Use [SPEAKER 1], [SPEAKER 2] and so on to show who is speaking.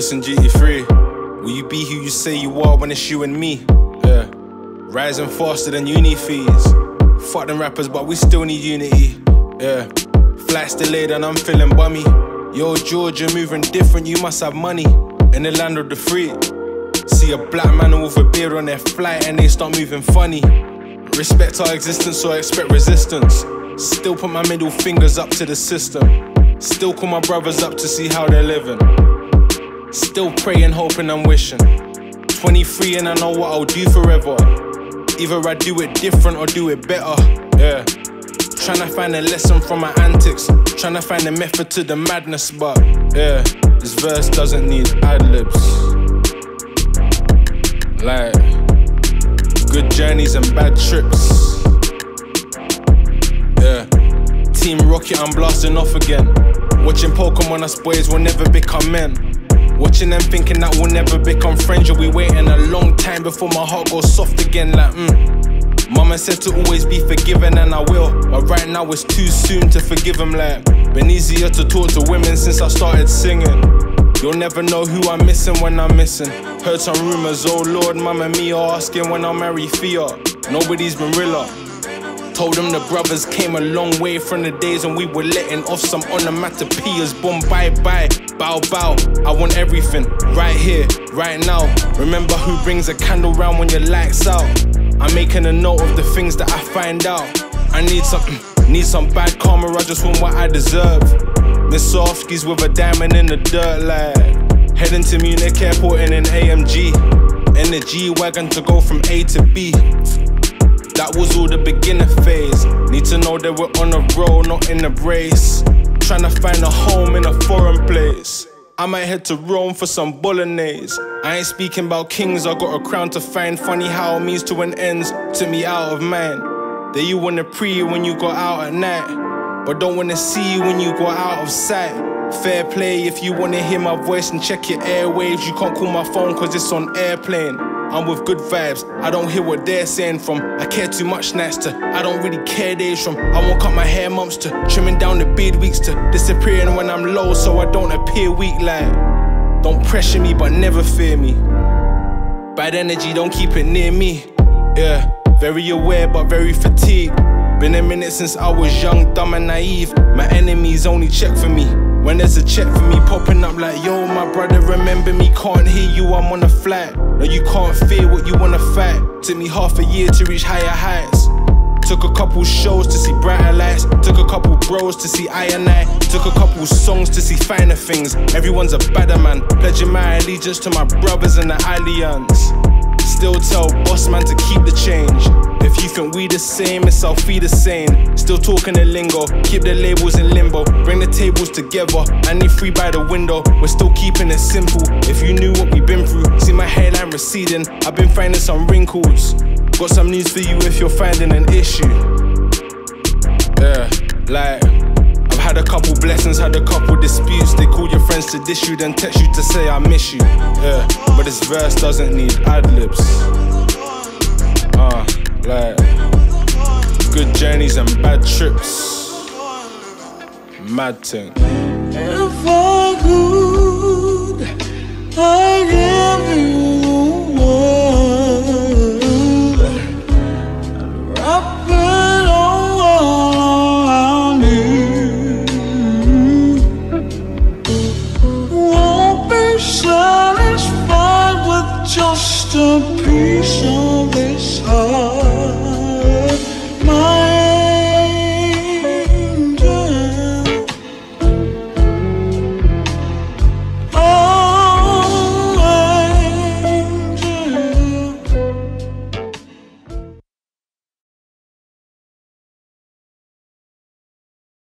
[SPEAKER 1] this in GT3. Will you be who you say you are when it's you and me? Yeah. Rising faster than uni fees. Fuck them rappers, but we still need unity. Yeah. Flights delayed and I'm feeling bummy. Yo, Georgia moving different, you must have money. In the land of the free. See a black man with a beard on their flight and they start moving funny. Respect our existence, so I expect resistance. Still put my middle fingers up to the system. Still call my brothers up to see how they're living. Still praying, hoping and wishing. 23 and I know what I'll do forever. Either I do it different or do it better. Yeah. Tryna find a lesson from my antics. Tryna find a method to the madness, but yeah, this verse doesn't need ad-libs. Like, good journeys and bad trips. Yeah. Team Rocket, I'm blasting off again. Watching Pokemon, us boys will never become men. Watching them thinking that we'll never become friends. You'll be waiting a long time before my heart goes soft again. Like, Mama said to always be forgiven and I will. But right now it's too soon to forgive them. Like, been easier to talk to women since I started singing. You'll never know who I'm missing when I'm missing. Heard some rumors, oh Lord, Mama Mia, asking when I'll marry Fia. Nobody's been realer. Told them the brothers came a long way from the days when we were letting off some onomatopoeias. Boom, bye bye, bow bow. I want everything, right here, right now. Remember who brings a candle round when your light's out. I'm making a note of the things that I find out. I need some bad karma, I just want what I deserve. Miss Sofskis with a diamond in the dirt, like heading to Munich airport in an AMG. In the G-Wagon to go from A to B. That was all the beginner phase. Need to know that we're on a roll, not in a race. Trying to find a home in a foreign place. I might head to Rome for some bolognese. I ain't speaking about kings, I got a crown to find. Funny how a means to an ends took me out of mine. They you wanna pre you when you go out at night, but don't wanna see you when you go out of sight. Fair play if you wanna hear my voice and check your airwaves. You can't call my phone cause it's on airplane. I'm with good vibes, I don't hear what they're saying from. I care too much nights to, I don't really care days from. I won't cut my hair months to, trimming down the beard weeks to, disappearing when I'm low so I don't appear weak like. Don't pressure me but never fear me. Bad energy, don't keep it near me. Yeah, very aware but very fatigued. Been a minute since I was young, dumb and naive. My enemies only check for me when there's a check for me popping up like, yo, my brother, remember me, can't hear you, I'm on a flight. No, you can't fear what you wanna fight. Took me half a year to reach higher heights. Took a couple shows to see brighter lights. Took a couple bros to see I and I. Took a couple songs to see finer things. Everyone's a badder man, pledging my allegiance to my brothers in the alliance. Still tell boss man to keep the change. If you think we the same, it's I'll feed the same. Still talking the lingo, keep the labels in limbo. Bring the tables together, I need free by the window. We're still keeping it simple, if you knew what we've been through. See my hairline receding, I've been finding some wrinkles. Got some news for you if you're finding an issue. Yeah, like I've had a couple blessings, had a couple disputes. They call your friends to dish you, then text you to say I miss you. Yeah, but this verse doesn't need ad-libs. Like good journeys and bad trips. Mad thing.
[SPEAKER 2] If I could, I'd give you the world and wrap it all around you. Won't be satisfied with just a piece of this heart.